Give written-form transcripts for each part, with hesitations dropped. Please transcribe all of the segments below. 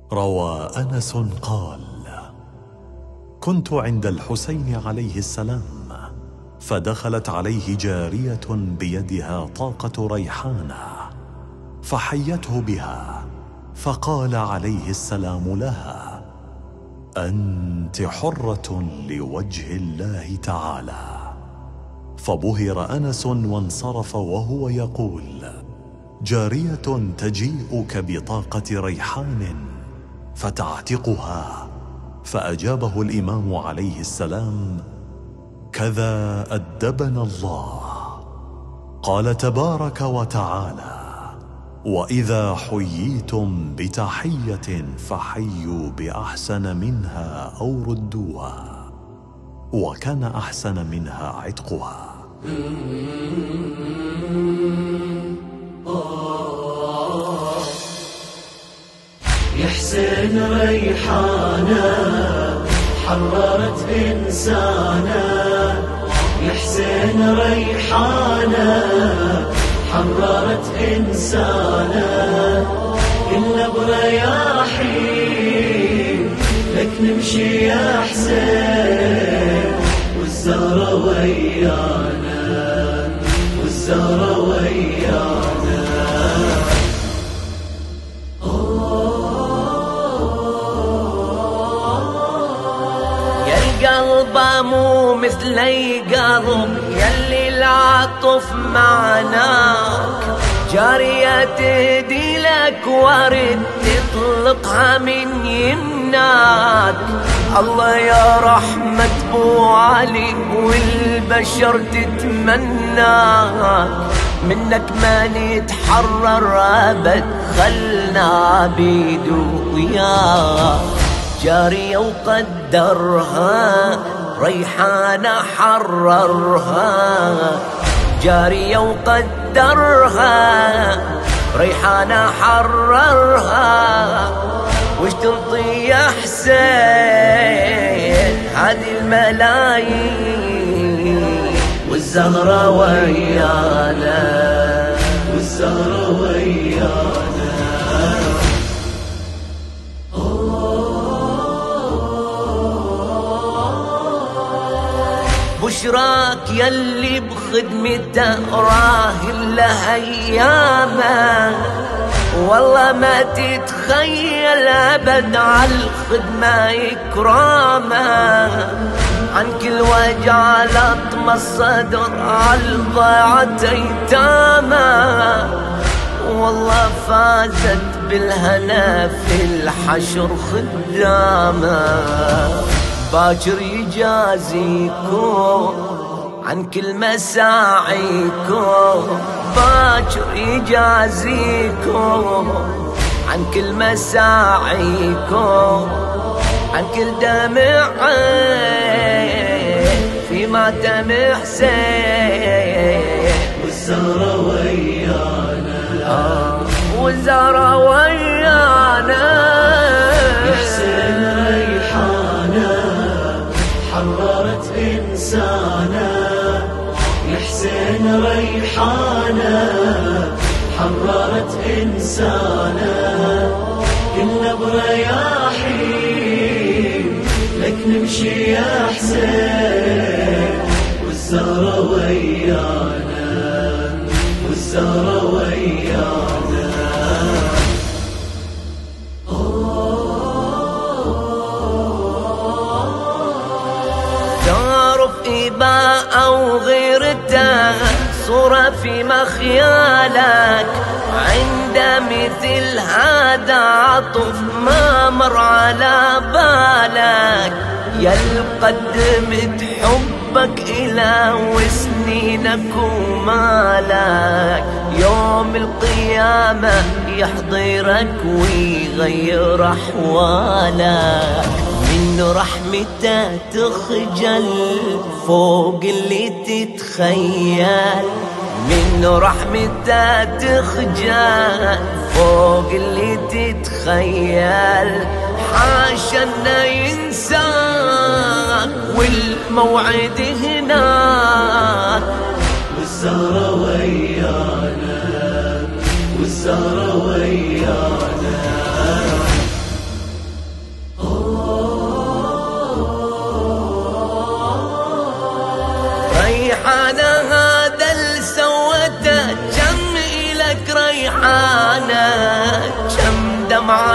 روى أنس قال: كنت عند الحسين عليه السلام، فدخلت عليه جارية بيدها طاقة ريحانة، فحيته بها، فقال عليه السلام لها: أنت حرة لوجه الله تعالى. فبهر أنس وانصرف وهو يقول: جارية تجيئك بطاقة ريحان فتعتقها. فأجابه الإمام عليه السلام: كذا أدبنا الله. قال تبارك وتعالى: وإذا حييتم بتحية فحيوا بأحسن منها أو ردوها، وكان أحسن منها عتقها. يا حسين ريحانة حررت إنسانة، يا حسين ريحانة حررت إنسانة، إلا برياحين لك نمشي يا حسين، والزهرة ويانا والزهرة ويانا. قلبه مو مثلي قلب يلي العطف معناك، جارية تهدي لك ورد تطلقها من يمناك. الله يا رحمة بو علي والبشر تتمناك، منك ما نتحرر أبد خلنا بيد وياك. جارية وقدرها ريحانة حررها، جارية وقدرها ريحانة حررها. وش تنطي يا حسين هذه الملايين، والزهرة ويانا والزهرة ويانا. بشراك يلي بخدمته راهن له ايامه، والله ما تتخيل ابد عالخدمه اكرامه. عن كل وجع لطم الصدر عالضيعة ايتامه، والله فازت بالهنا في الحشر خدامه. باكر يجازيكم عن كل مساعيكم، باكر يجازيكم عن كل مساعيكم، عن كل دمع في ماتم حسين. والزهرة ويانا والزهرة ويانا. يا حسين ريحانة حررت إنسانة، يا حسين ريحانة حررت إنسانة، إلا برياحين لك نمشي يا حسين، والزهرة ويانا والزهرة ويانا. إباء أو غيرته صورة في مخيالك، عند مثل هذا عطف ما مر على بالك. يا قدمت حبك إلى وسنينك ومالك، يوم القيامة يحضرك ويغير أحوالك. من رحمته تخجل فوق اللي تتخيل، من رحمته تخجل فوق اللي تتخيل. حاشا انه ينساك والموعد هناك، والزهرة ويانا والزهرة ويانا.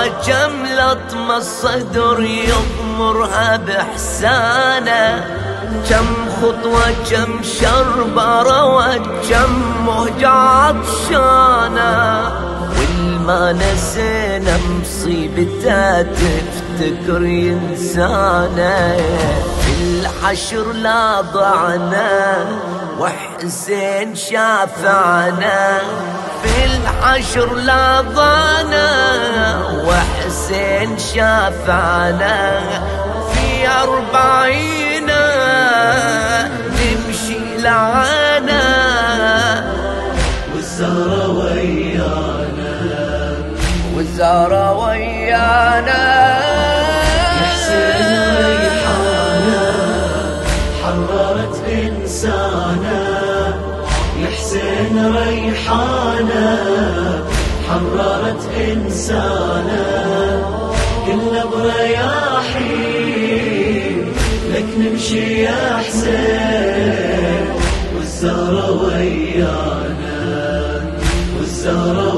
كم لطمة الصدر يغمرها بإحسانه، كم خطوة كم شربة روت كم مهجة عطشانة، والما نسينا مصيبته تفتكر ينسانا، في الحشر لا ضعنا وحسين شافعنا، في الحشر لا ضعنا وحسين شافعنا، في 40 نمشي لعنا والزهرة ويانا، والزهرة ويانا. يا حسين ريحانا حررت إنسانا، يا حسين ريحانا حررت إنسانا، كلنا برياحين لك نمشي يا حسين، والزهرة ويانا والزهرة